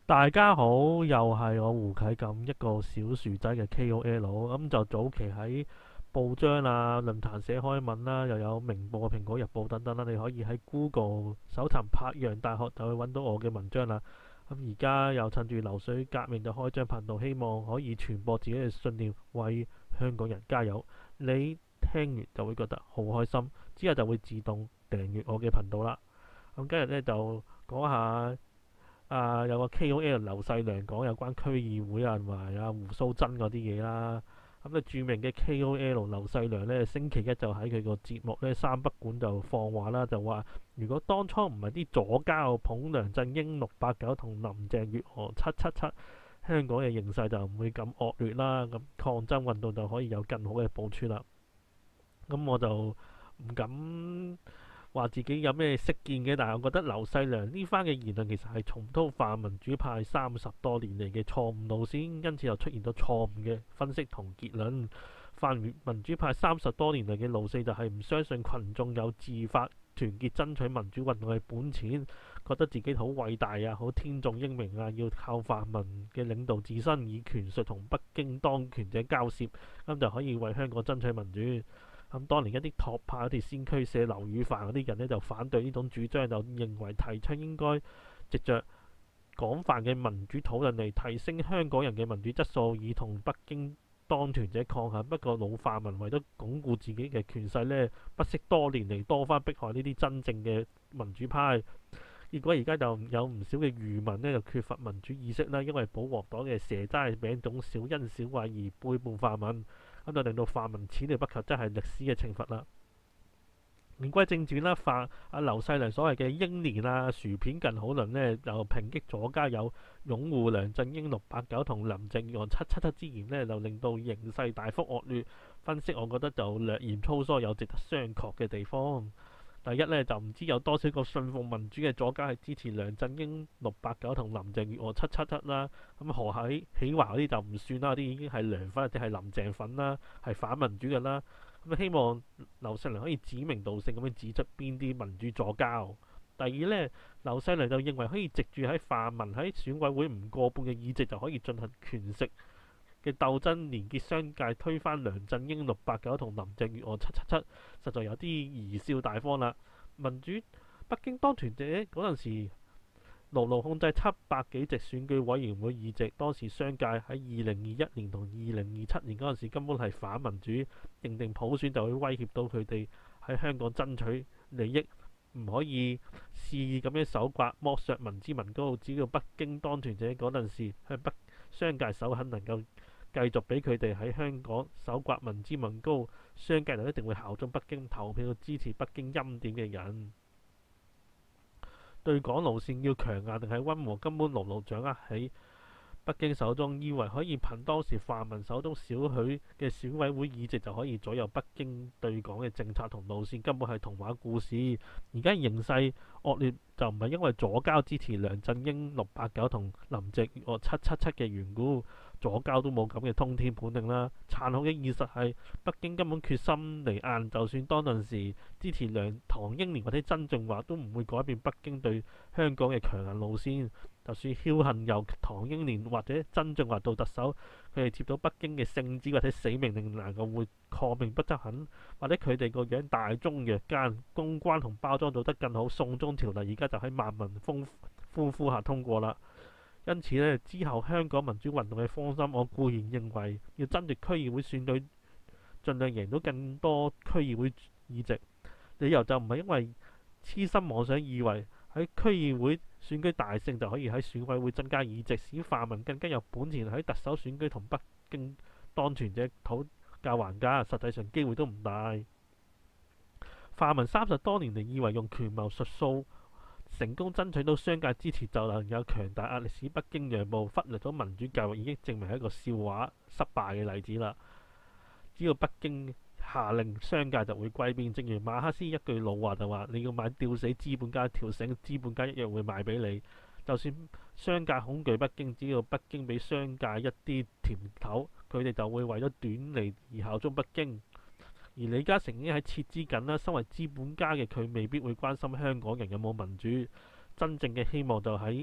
大家好，又係我胡啟咁一個小薯仔嘅 KOL，咁就早期喺報章啊、論壇寫開文啦，又有明報、蘋果日報等等啦，你可以喺 Google 搜尋柏楊大學就會揾到我嘅文章啦。咁而家又趁住流水革命就開張頻道，希望可以傳播自己嘅信念，為香港人加油。你聽完就會覺得好開心，之後就會自動訂閱我嘅頻道啦。咁今日呢，就講下。有個 KOL 劉細良講有關區議會同埋胡鬚珍嗰啲嘢啦。咁著名嘅 KOL 劉細良呢，星期一就喺佢個節目呢三不管就放話啦，就話如果當初唔係啲左膠捧梁振英689同林鄭月娥777，香港嘅形勢就唔會咁惡劣啦。咁抗爭運動就可以有更好嘅部署啦。咁我就唔敢話自己有咩識見嘅，但係我覺得劉細良呢番嘅言論其實係重蹈泛民主派30多年嚟嘅錯誤路線，因此又出現咗錯誤嘅分析同結論。泛民主派30多年嚟嘅路線就係唔相信群眾有自發團結爭取民主運動嘅本錢，覺得自己好偉大啊，好天縱英明啊，要靠泛民嘅領導自身以權術同北京當權者交涉，咁就可以為香港爭取民主。咁當年一啲托派、一啲先驅社劉宇凡嗰啲人呢，就反對呢種主張，就認為提倡應該藉着廣泛嘅民主討論嚟提升香港人嘅民主質素，以同北京當權者抗衡。不過老泛民為咗鞏固自己嘅權勢呢，不惜多年嚟多番迫害呢啲真正嘅民主派。結果而家就有唔少嘅漁民呢，就缺乏民主意識啦，因為保皇黨嘅蛇齋餅種小恩小惠而背叛泛民，咁就令到泛民始料不及，真係歷史嘅懲罰啦。言歸正傳啦，劉細良所謂嘅英年薯片更好論呢，就抨擊左家有擁護梁振英689同林鄭月娥777之嫌呢，就令到形勢大幅惡劣。分析我覺得就略嫌粗疏，有值得商榷嘅地方。第一呢，就唔知有多少個信奉民主嘅左家係支持梁振英689同林鄭月娥777啦。咁何喺喜華嗰啲就唔算啦，啲已經係梁粉或者係林鄭粉啦，係反民主嘅啦。咁希望劉細良可以指名道姓咁樣指出邊啲民主左膠。第二呢，劉細良就認為可以藉住喺泛民喺選委會唔過半嘅議席就可以進行權食嘅鬥爭，連結商界推翻梁振英689同林鄭月娥777，實在有啲貽笑大方啦。民主北京當權者嗰陣時牢牢控制700幾席選舉委員會議席，當時商界喺2021年同2027年嗰陣時根本係反民主，認定普選就會威脅到佢哋喺香港爭取利益，唔可以肆意咁樣搜刮剝削民脂民膏。只要北京當權者嗰陣時向北商界首肯，能夠繼續俾佢哋喺香港搜刮民脂民膏，商界就一定會效忠北京，投票支持北京欽點嘅人。對港路線要強硬定係溫和，根本牢牢掌握喺北京手中，以為可以憑當時泛民手中少許嘅選委會議席就可以左右北京對港嘅政策同路線，根本係童話故事。而家形勢惡劣就唔係因為左膠支持梁振英689同林鄭月娥777嘅緣故，左膠都冇咁嘅通天本領啦。殘酷嘅現實係北京根本決心離硬，就算當陣時支持唐英年或者曾俊華都唔會改變北京對香港嘅強硬路線。就算僥倖由唐英年或者曾俊華做特首，佢哋接到北京嘅聖旨或者死命令，能夠會抗命不執行，或者佢哋個樣大中若奸，公關同包裝做得更好，送中條例而家就喺萬民歡呼下通過啦。因此呢，之後香港民主運動嘅方針，我固然認為要爭奪區議會選舉，盡量贏到更多區議會議席。理由就唔係因為痴心妄想，以為喺區議會選舉大勝就可以喺選委會增加議席，使泛民更加有本錢喺特首選舉同北京當權者討價還價。實際上機會都唔大。泛民30多年嚟以為用權謀術數成功爭取到商界支持，就能有強大壓力使北京讓步，忽略咗民主教育已經證明係一個笑話失敗嘅例子啦。只要北京下令，商界就會歸邊。正如馬克思一句老話就話：你要買吊死資本家條繩，資本家一樣會賣俾你。就算商界恐懼北京，只要北京俾商界一啲甜頭，佢哋就會為咗短利而效忠北京。而李嘉誠已經喺撤資緊啦，身為資本家嘅佢未必會關心香港人有冇民主，真正嘅希望就喺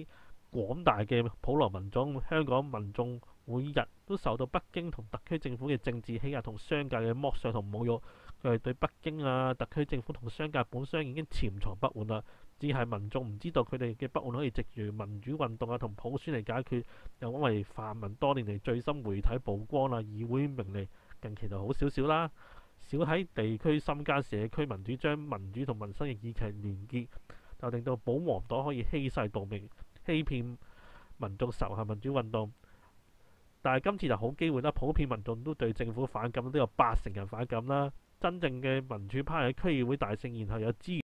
廣大嘅普羅民眾、香港民眾每日都受到北京同特區政府嘅政治欺壓同商界嘅剝削同侮辱。佢哋對北京啊、特區政府同商界本身已經潛藏不滿啦，只係民眾唔知道佢哋嘅不滿可以藉住民主運動啊同普選嚟解決。又因為泛民多年嚟最新媒體曝光啦，議會名利近期就好少少啦，少喺地區深耕社區民主，將民主同民生嘅議題連結，就令到保皇黨可以欺世盜名，欺騙民眾仇恨民主運動。但係今次就好機會啦，普遍民眾都對政府反感，都有80%人反感啦。真正嘅民主派喺區議會大勝，然後有資源。